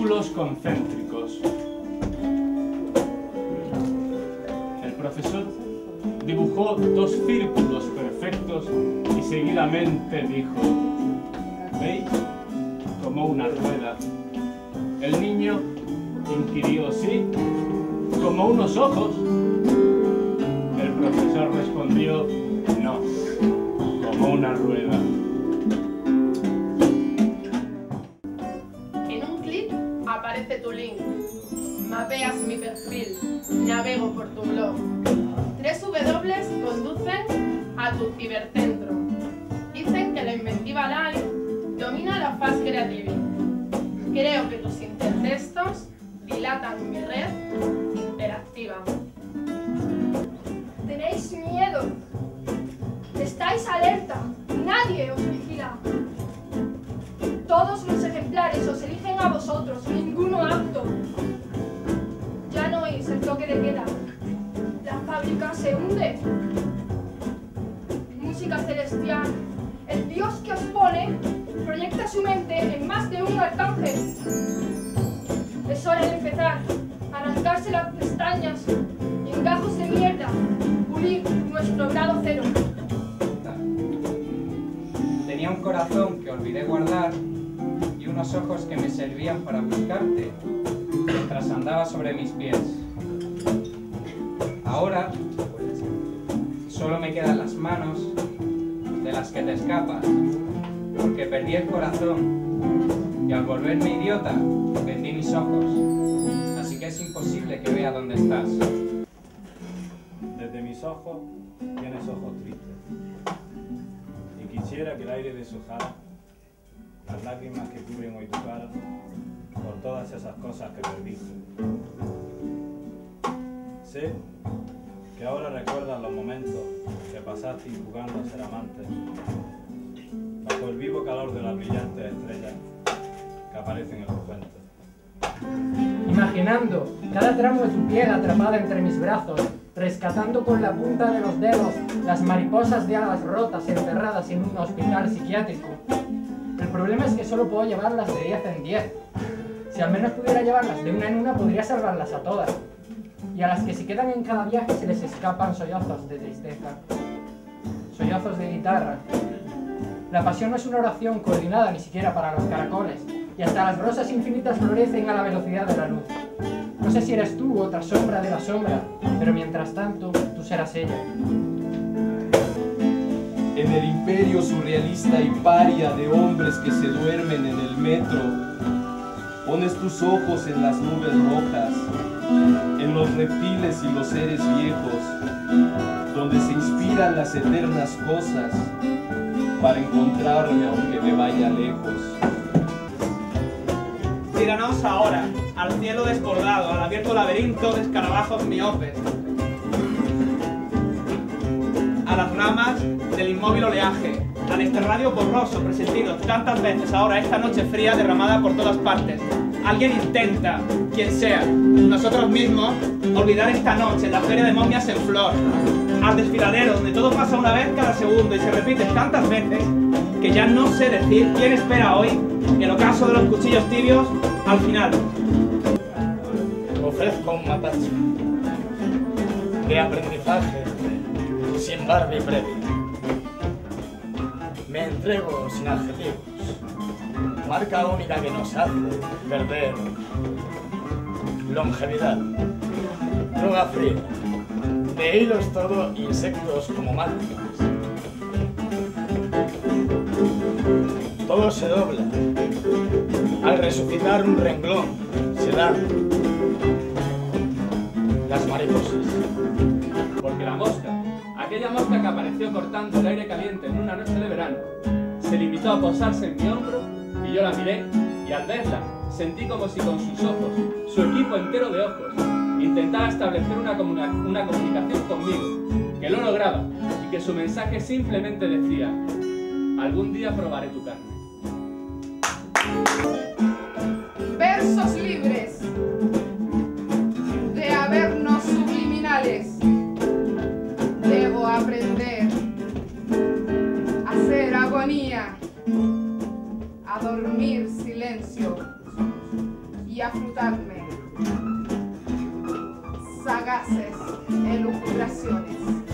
círculos concéntricos. El profesor dibujó 2 círculos perfectos y seguidamente dijo: ¿veis? Como una rueda. El niño inquirió: ¿sí? ¿Como unos ojos? El profesor respondió: no, como una rueda. En un clic aparece tu link. Mapeas mi perfil. Navego por tu blog. 3 W conducen a tu cibercentro. Dicen que la inventiva live domina la faz creativa. Creo que tus intertextos dilatan mi red interactiva. Tenéis miedo. Estáis alerta. Nadie os vigila. Todos los ejemplares os eligen a vosotros, ninguno apto. Ya no oís el toque de queda. La fábrica se hunde. Música celestial. El Dios que os pone proyecta su mente en más de un arcángel. Es hora de empezar a arrancarse las pestañas y en gajos de mierda pulir nuestro grado cero. Tenía un corazón que olvidé guardar y unos ojos que me servían para buscarte mientras andaba sobre mis pies. Ahora solo me quedan las manos de las que te escapas, porque perdí el corazón y al volverme idiota vendí mis ojos, así que es imposible que vea dónde estás. Desde mis ojos tienes ojos tristes, y quisiera que el aire deshojara las lágrimas que cubren hoy tu cara por todas esas cosas que perdiste. Sé que ahora recuerdas los momentos que pasaste jugando a ser amantes, bajo el vivo calor de las brillantes estrellas que aparecen en los cuentos. Imaginando cada tramo de tu piel atrapada entre mis brazos, rescatando con la punta de los dedos las mariposas de alas rotas enterradas en un hospital psiquiátrico. El problema es que solo puedo llevarlas de 10 en 10. Si al menos pudiera llevarlas de una en una, podría salvarlas a todas. Y a las que se quedan en cada viaje se les escapan sollozos de tristeza, sollozos de guitarra. La pasión no es una oración coordinada ni siquiera para los caracoles, y hasta las rosas infinitas florecen a la velocidad de la luz. No sé si eres tú u otra sombra de la sombra, pero mientras tanto, tú serás ella. En el imperio surrealista y paria de hombres que se duermen en el metro, pones tus ojos en las nubes rojas, en los reptiles y los seres viejos, donde se inspiran las eternas cosas para encontrarme aunque me vaya lejos. Tíranos ahora al cielo desbordado, al abierto laberinto de escarabajos miopes, a las ramas del inmóvil oleaje, al exterradio borroso presentido tantas veces ahora esta noche fría derramada por todas partes. Alguien intenta, quien sea, nosotros mismos, olvidar esta noche en la feria de momias en flor, al desfiladero donde todo pasa una vez cada segundo y se repite tantas veces que ya no sé decir quién espera hoy el ocaso de los cuchillos tibios al final. Ofrezco un mapache de aprendizaje sin barba y previa. Me entrego sin adjetivos, marca única que nos hace perder longevidad, droga fría, de hilos todo, insectos como máquinas. Todo se dobla, al resucitar un renglón se dan las mariposas. Porque la mosca, aquella mosca que apareció cortando el aire caliente en una noche de verano, se limitó a posarse en mi hombro y yo la miré y al verla sentí como si con sus ojos, su equipo entero de ojos, intentara establecer una comunicación conmigo, que lo lograba y que su mensaje simplemente decía: algún día probaré tu carne. Versos libres de habernos subliminales. Debo aprender a hacer agonía, a dormir silencio y afrutarme. Sagaces elucubraciones.